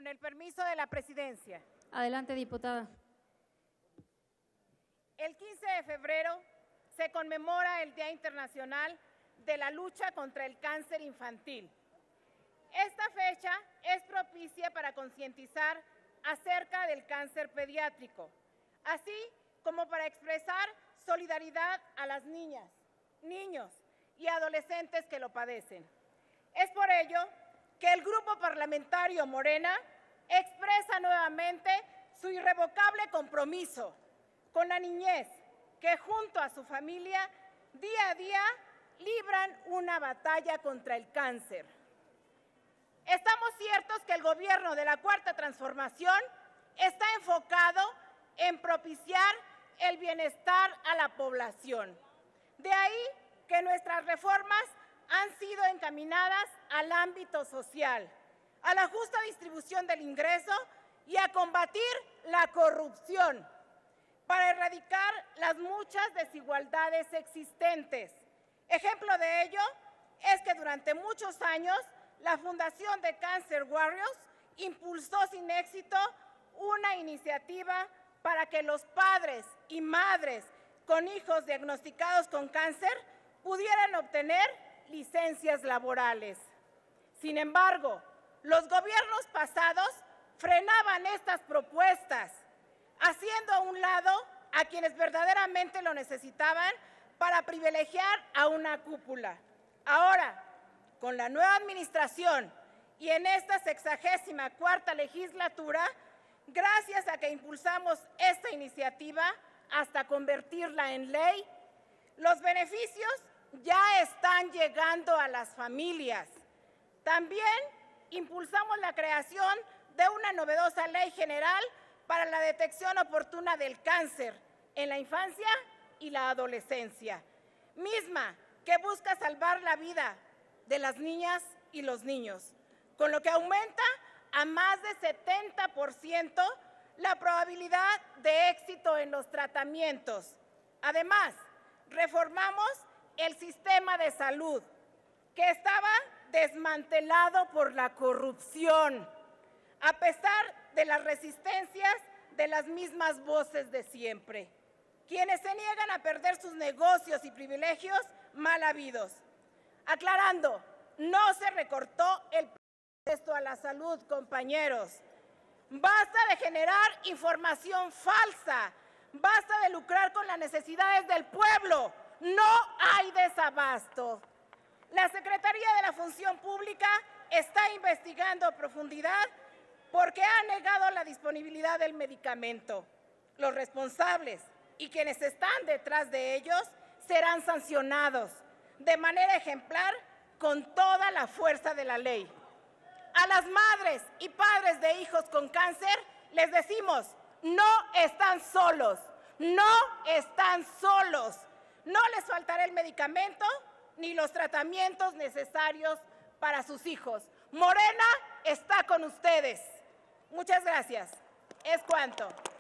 Con el permiso de la presidencia. Adelante, diputada. El 15 de febrero se conmemora el Día Internacional de la Lucha contra el Cáncer Infantil. Esta fecha es propicia para concientizar acerca del cáncer pediátrico, así como para expresar solidaridad a las niñas, niños y adolescentes que lo padecen. Es por ello que el Grupo Parlamentario Morena expresa nuevamente su irrevocable compromiso con la niñez, que junto a su familia día a día libran una batalla contra el cáncer. Estamos ciertos que el gobierno de la Cuarta Transformación está enfocado en propiciar el bienestar a la población. De ahí que nuestras reformas han sido encaminadas al ámbito social, a la justa distribución del ingreso y a combatir la corrupción, para erradicar las muchas desigualdades existentes. Ejemplo de ello es que durante muchos años la Fundación de Cancer Warriors impulsó sin éxito una iniciativa para que los padres y madres con hijos diagnosticados con cáncer pudieran obtener licencias laborales. Sin embargo, los gobiernos pasados frenaban estas propuestas, haciendo a un lado a quienes verdaderamente lo necesitaban para privilegiar a una cúpula. Ahora, con la nueva administración y en esta 64ª legislatura, gracias a que impulsamos esta iniciativa hasta convertirla en ley, los beneficios ya están llegando a las familias. También impulsamos la creación de una novedosa ley general para la detección oportuna del cáncer en la infancia y la adolescencia, misma que busca salvar la vida de las niñas y los niños, con lo que aumenta a más de 70% la probabilidad de éxito en los tratamientos. Además, reformamos el sistema de salud, que estaba desmantelado por la corrupción, a pesar de las resistencias de las mismas voces de siempre, quienes se niegan a perder sus negocios y privilegios mal habidos. Aclarando, no se recortó el presupuesto a la salud, compañeros. Basta de generar información falsa, basta de lucrar con las necesidades del pueblo. No hay desabasto. La Secretaría de la Función Pública está investigando a profundidad porque ha negado la disponibilidad del medicamento. Los responsables y quienes están detrás de ellos serán sancionados de manera ejemplar con toda la fuerza de la ley. A las madres y padres de hijos con cáncer les decimos, no están solos, no están solos. No les faltará el medicamento ni los tratamientos necesarios para sus hijos. Morena está con ustedes. Muchas gracias. Es cuanto.